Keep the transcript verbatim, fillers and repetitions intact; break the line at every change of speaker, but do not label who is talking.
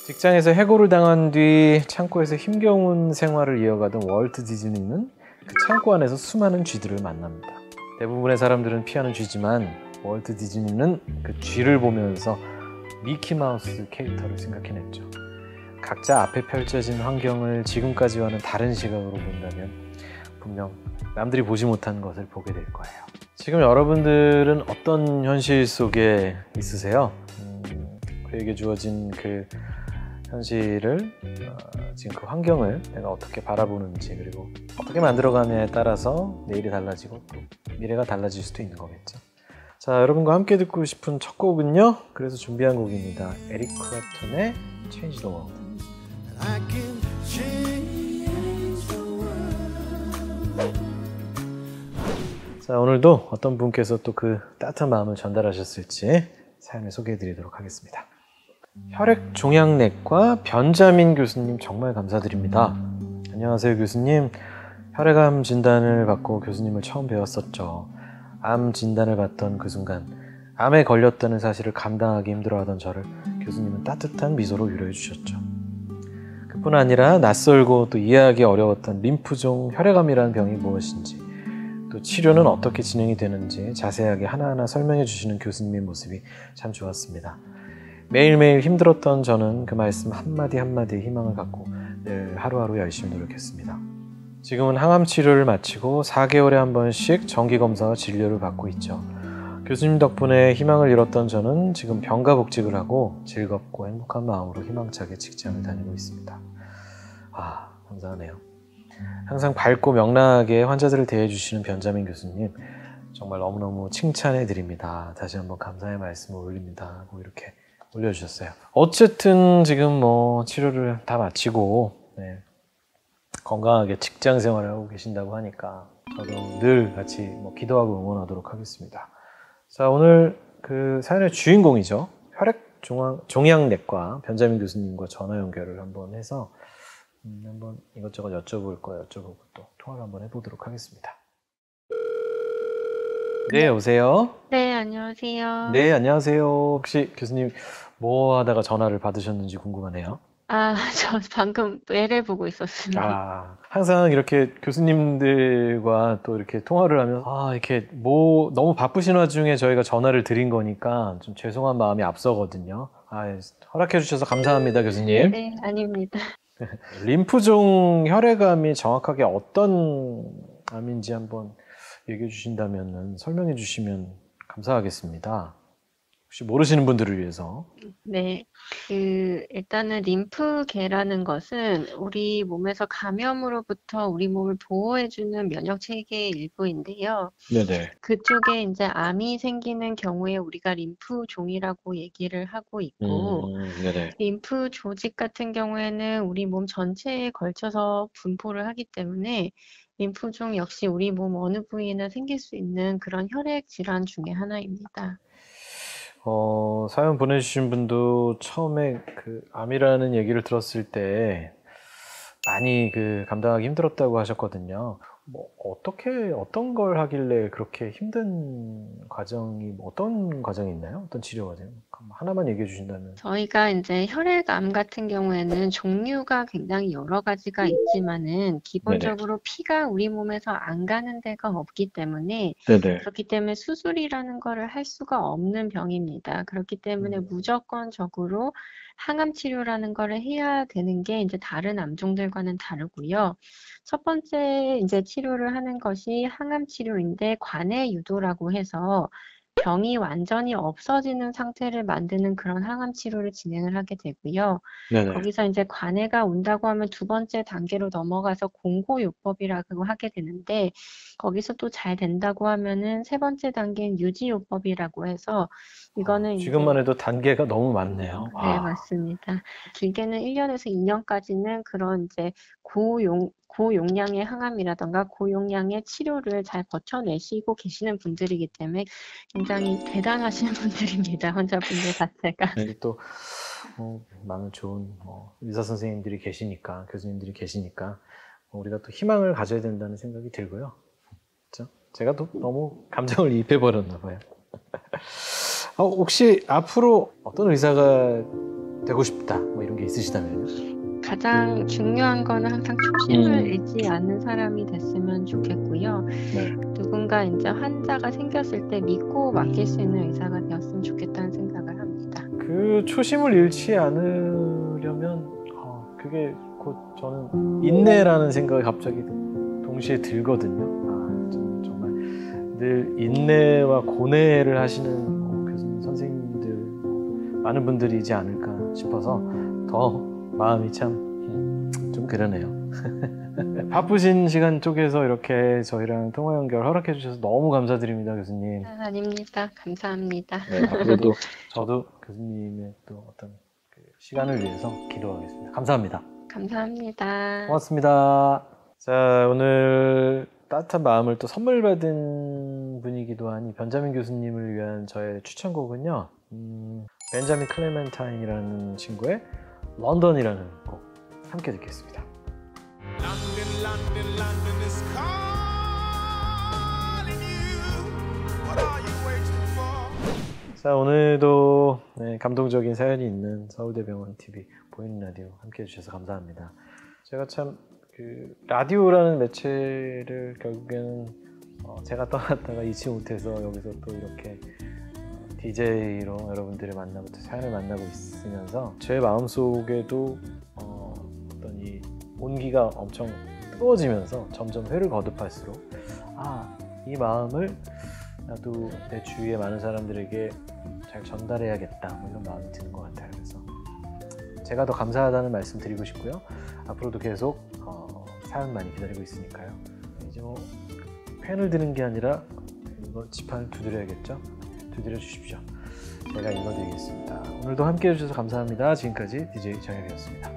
직장에서 해고를 당한 뒤 창고에서 힘겨운 생활을 이어가던 월트 디즈니는 그 창고 안에서 수많은 쥐들을 만납니다. 대부분의 사람들은 피하는 쥐지만 월트 디즈니는 그 쥐를 보면서 미키마우스 캐릭터를 생각해냈죠. 각자 앞에 펼쳐진 환경을 지금까지와는 다른 시각으로 본다면 분명 남들이 보지 못한 것을 보게 될 거예요. 지금 여러분들은 어떤 현실 속에 있으세요? 음, 그에게 주어진 그 현실을 어, 지금 그 환경을 내가 어떻게 바라보는지 그리고 어떻게 만들어가냐에 따라서 내일이 달라지고 또 미래가 달라질 수도 있는 거겠죠. 자, 여러분과 함께 듣고 싶은 첫 곡은요. 그래서 준비한 곡입니다. 에릭 클랩턴의 Change the World. I can change the world. 자, 오늘도 어떤 분께서 또 그 따뜻한 마음을 전달하셨을지 사연을 소개해드리도록 하겠습니다. 혈액종양내과 변자민 교수님 정말 감사드립니다. 안녕하세요 교수님. 혈액암 진단을 받고 교수님을 처음 배웠었죠. 암 진단을 받던 그 순간 암에 걸렸다는 사실을 감당하기 힘들어하던 저를 교수님은 따뜻한 미소로 위로해 주셨죠. 그뿐 아니라 낯설고 또 이해하기 어려웠던 림프종 혈액암이라는 병이 무엇인지 또 치료는 어떻게 진행이 되는지 자세하게 하나하나 설명해 주시는 교수님의 모습이 참 좋았습니다. 매일매일 힘들었던 저는 그 말씀 한마디 한마디에 희망을 갖고 늘 하루하루 열심히 노력했습니다. 지금은 항암 치료를 마치고 사 개월에 한 번씩 정기검사와 진료를 받고 있죠. 교수님 덕분에 희망을 잃었던 저는 지금 병가 복직을 하고 즐겁고 행복한 마음으로 희망차게 직장을 다니고 있습니다. 아, 감사하네요. 항상 밝고 명랑하게 환자들을 대해주시는 변자민 교수님 정말 너무너무 칭찬해 드립니다. 다시 한번 감사의 말씀을 올립니다 하고 이렇게 올려주셨어요. 어쨌든 지금 뭐 치료를 다 마치고 네, 건강하게 직장 생활을 하고 계신다고 하니까 저도 늘 같이 뭐 기도하고 응원하도록 하겠습니다. 자, 오늘 그 사연의 주인공이죠. 혈액종양내과 변자민 교수님과 전화 연결을 한번 해서 음, 한번 이것저것 여쭤볼 거 여쭤보고 또 통화를 한번 해보도록 하겠습니다. 네, 여보세요?
네, 안녕하세요.
네, 안녕하세요. 혹시 교수님 뭐 하다가 전화를 받으셨는지 궁금하네요.
아, 저 방금 메일을 보고 있었습니다.
아, 항상 이렇게 교수님들과 또 이렇게 통화를 하면 아, 이렇게 뭐 너무 바쁘신 와중에 저희가 전화를 드린 거니까 좀 죄송한 마음이 앞서거든요. 아, 허락해 주셔서 감사합니다, 교수님.
네, 아닙니다.
림프종 혈액암이 정확하게 어떤 암인지 한번 얘기해 주신다면 설명해 주시면 감사하겠습니다. 혹시 모르시는 분들을 위해서.
네, 그 일단은 림프계라는 것은 우리 몸에서 감염으로부터 우리 몸을 보호해주는 면역 체계의 일부인데요.
네네.
그쪽에 이제 암이 생기는 경우에 우리가 림프종이라고 얘기를 하고 있고,
음, 네네.
림프 조직 같은 경우에는 우리 몸 전체에 걸쳐서 분포를 하기 때문에 림프종 역시 우리 몸 어느 부위에나 생길 수 있는 그런 혈액 질환 중에 하나입니다.
어, 사연 보내주신 분도 처음에 그 암이라는 얘기를 들었을 때 많이 그 감당하기 힘들었다고 하셨거든요. 뭐 어떻게 어떤 걸 하길래 그렇게 힘든 과정이 뭐 어떤 과정이 있나요? 어떤 치료 과정? 하나만 얘기해 주신다면.
저희가 이제 혈액암 같은 경우에는 종류가 굉장히 여러 가지가 있지만은
네네.
기본적으로 피가 우리 몸에서 안 가는 데가 없기 때문에
네네.
그렇기 때문에 수술이라는 거를 할 수가 없는 병입니다. 그렇기 때문에
음.
무조건적으로 항암 치료라는 거를 해야 되는 게 이제 다른 암종들과는 다르고요. 첫 번째 이제 치료를 하는 것이 항암 치료인데 관해 유도라고 해서 병이 완전히 없어지는 상태를 만드는 그런 항암 치료를 진행을 하게 되고요.
네네.
거기서 이제 관해가 온다고 하면 두 번째 단계로 넘어가서 공고요법이라고 하게 되는데 거기서 또 잘 된다고 하면은 세 번째 단계인 유지요법이라고 해서 이거는
지금만
이제
해도 단계가 너무 많네요.
네,
와.
맞습니다. 길게는 일 년에서 이 년까지는 그런 이제 고용, 고용량의 항암이라던가 고용량의 치료를 잘 버텨내시고 계시는 분들이기 때문에 굉장히 대단하신 분들입니다. 환자분들 자체가.
여기 또 어, 많은 좋은 뭐 의사 선생님들이 계시니까 교수님들이 계시니까 뭐 우리가 또 희망을 가져야 된다는 생각이 들고요. 그렇죠? 제가 또 너무 감정을 이입해 버렸나 봐요. 어, 혹시 앞으로 어떤 의사가 되고 싶다 뭐 이런 게 있으시다면요?
가장 중요한 거는 항상 초심을
음.
잃지 않는 사람이 됐으면 좋겠고요.
네.
누군가 이제 환자가 생겼을 때 믿고 맡길 수 있는 의사가 되었으면 좋겠다는 생각을 합니다.
그 초심을 잃지 않으려면 어, 그게 곧 저는 인내라는 생각이 갑자기 동시에 들거든요. 아, 좀 정말 늘 인내와 고뇌를 하시는 어, 교수님 선생님들 많은 분들이지 않을까 싶어서 더 마음이 참 좀 그러네요. 바쁘신 시간 쪽에서 이렇게 저희랑 통화 연결 허락해 주셔서 너무 감사드립니다, 교수님.
아, 아닙니다. 감사합니다.
네, 앞으로도 저도 교수님의 또 어떤 그 시간을 위해서 기도하겠습니다. 감사합니다.
감사합니다.
고맙습니다. 자, 오늘 따뜻한 마음을 또 선물 받은 분이기도 한 이 변자민 교수님을 위한 저의 추천곡은요. 음, 벤자민 클레멘타인이라는 친구의 런던이라는 곡 함께 듣겠습니다.
London, London, London is calling you. What are you waiting for?
자, 오늘도 네, 감동적인 사연이 있는 서울대병원 티비 보이는 라디오 함께 해주셔서 감사합니다. 제가 참 그 라디오라는 매체를 결국에는 어, 제가 떠났다가 잊지 못해서 여기서 또 이렇게 어, 디제이로 여러분들을 만나고 또 사연을 만나고 있으면서 제 마음속에도 어, 어떤 이 온기가 엄청 뜨거워지면서 점점 회를 거듭할수록 아, 이 마음을 나도 내 주위의 많은 사람들에게 잘 전달해야겠다 뭐 이런 마음이 드는 것 같아요. 그래서 제가 더 감사하다는 말씀 드리고 싶고요. 앞으로도 계속 어, 사연 많이 기다리고 있으니까요. 이제 뭐 펜을 드는 게 아니라 이거 지판을 두드려야겠죠? 두드려 주십시오. 제가 읽어드리겠습니다. 오늘도 함께 해주셔서 감사합니다. 지금까지 디제이 정혁이었습니다.